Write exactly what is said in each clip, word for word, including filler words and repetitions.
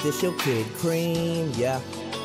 this your Kid Cream, yeah.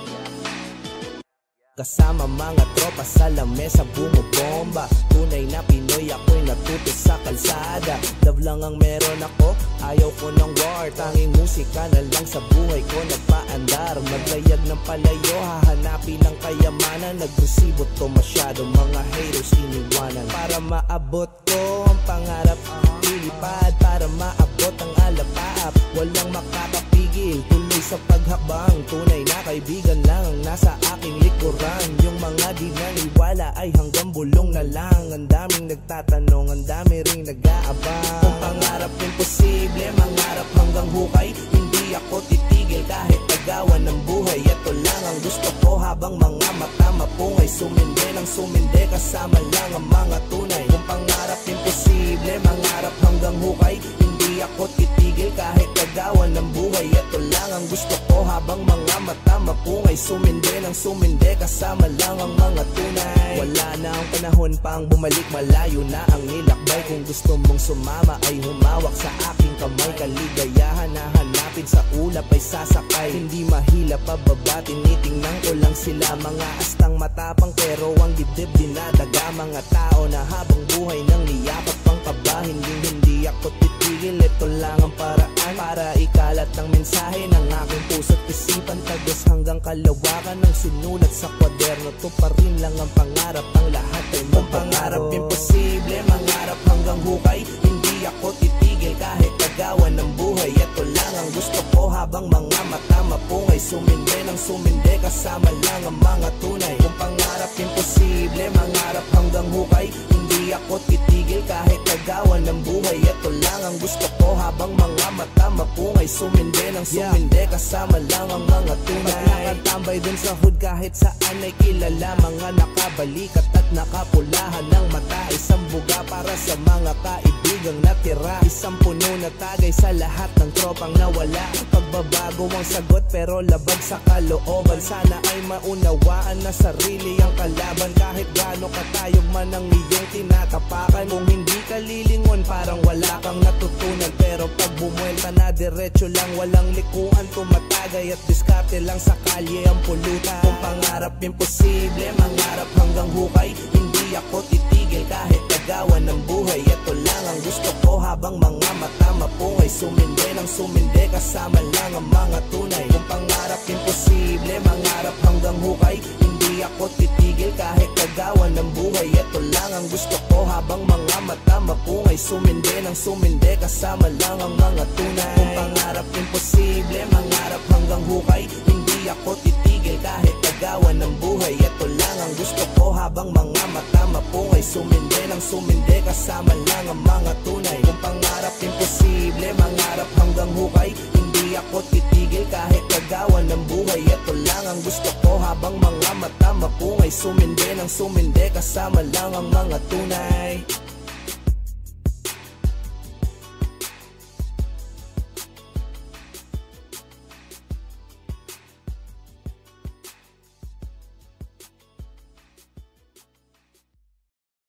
Kasama mga tropa sa lamesa bumubomba. Tunay na Pinoy, ako'y natuto sa kalsada. Love lang ang meron ako, ayaw ko ng war. Tanging musika na lang sa buhay ko nagpaandar. Maglayag ng palayo, hahanapin ang kayamanan. Nagresibo to masyado, mga haters iniwanan. Para maabot ko ang pangarap, lilipad para maabot ang alapaap. Walang makakapigil, tuloy sa paghakbang. Tunay na kaibigan lang ang nasa aking likuran. Yung mga di naniwala ay hanggang bulong na lang. Ang daming nagtatanong, ang dami ring nag-aabang. Kung pangarap imposible, mangarap hanggang hukay. Hindi ako titigil kahit agawan ng buhay. Ito lang ang gusto ko habang mga mata mapungay. Sumindi ng sumindi, kasama lang ang mga tunay. Kung pangarap imposible, mangarap hanggang hukay. Hindi ako titigil kahit agawan ng buhay. Ito lang ang gusto ko habang mga mata mapungay. Sumindi ng sumindi, kasama lang ang mga tunay. Wala na ang panahon pang bumalik, malayo na ang nilakbay. Kung gusto mong sumama ay humawak sa aking kamay. Kaligayahan na hanapin sa ulap ay sasakay. Hindi mahila pababa, tinitingnan ko lang sila. Mga astang matapang pero ang dibdib dinadaga. Mga tao na habang buhay nang niyakap pang kaba. Hindi hindi ako titigil, ito lang ang paraan para ikalat ng mensahe ng aking puso't isipan. Tagos hanggang kalawakan ng sinulat sa kwaderno. To pa rin lang ang pangarap, ang lahat ay mabago. Kung pangarap imposible, mangarap hanggang hukay. Hindi ako titigil kahit agawan ng buhay. Ito lang ang gusto ko habang mga mata mapungay. Sumindi ng sumindi, kasama lang ang mga tunay. Kung pangarap imposible, mangarap hanggang hukay. Hindi ako titigil kahit agawan ng buhay. Ito lang ang gusto ko habang mga mata mapungay. Sumindi ng sumindi, kasama lang ang mga tunay. Nakatambay dun sa hood kahit saan ay kilala. Mga nakabalikat at nakapulahan ng mata. Isang buga para sa mga kaibigang natira. Isang puno na tagay sa lahat ng tropang nawala. Pagbabago ang sagot pero labag sa kalooban. Sana ay maunawaan na sarili ang kalaban. Kahit gaano katayog man ang iyong tinatapakan. Kung hindi ka lilingon parang wala kang natutunan. Pero pag bumuelta na diretso lang, walang likuan. Tumatagay at diskarte lang sa kalye ang pulutan. Kung pangarap imposible, mangarap hanggang hukay. Hindi ako titigil kahit agawan ng buhay. Ito lang ang gusto ko habang mga mata mapungay. Sumindi ng sumindi, kasama lang ang mga tunay. Kung pangarap imposible, mangarap hanggang hukay. Hindi ako titigil kahit agawan ng buhay. Ito lang ang gusto ko habang mga mata mapungay. Sumindi ng sumindi, kasama lang ang mga tunay. Kung pangarap imposible, mangarap hanggang hukay. Hindi ako titigil kahit agawan ng buhay. Ito lang ang gusto ko habang mga mata mapungay. Sumindi ng sumindi, kasama lang ang mga tunay. Kung pangarap imposible, mangarap hanggang hukay. Hindi ako titigil kahit agawan ng buhay. Ito lang ang gusto ko habang mga mata mapungay. Sumindi ng sumindi, kasama lang ang mga tunay.